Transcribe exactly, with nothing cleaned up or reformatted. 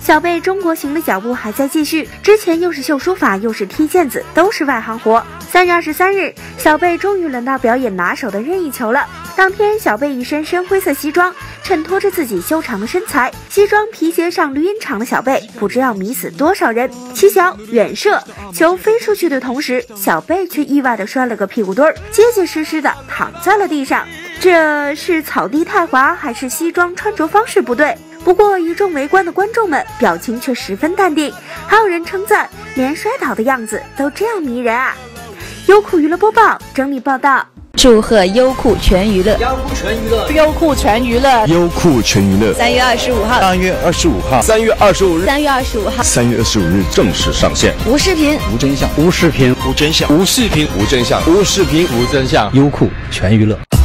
小贝中国行的脚步还在继续，之前又是秀书法又是踢毽子，都是外行活。三月二十三日，小贝终于轮到表演拿手的任意球了。当天，小贝一身深灰色西装，衬托着自己修长的身材，西装皮鞋上绿茵长的小贝，不知要迷死多少人。起脚远射，球飞出去的同时，小贝却意外的摔了个屁股墩儿，结结实实的躺在了地上。这是草地太滑，还是西装穿着方式不对？不过一众围观的观众们表情却十分淡定，还有人称赞连摔倒的样子都这样迷人啊！优酷娱乐播报整理报道。 祝贺优酷全娱乐， 优酷全娱乐， 优酷全娱乐， 优酷全娱乐。 三月二十五号， 三月二十五号，三月二十五日， 三月二十五号， 三月二十五日正式上线。 无视频， 无真相，无视频，无真相，无视频，无真相，无视频，无真相。优酷全娱乐。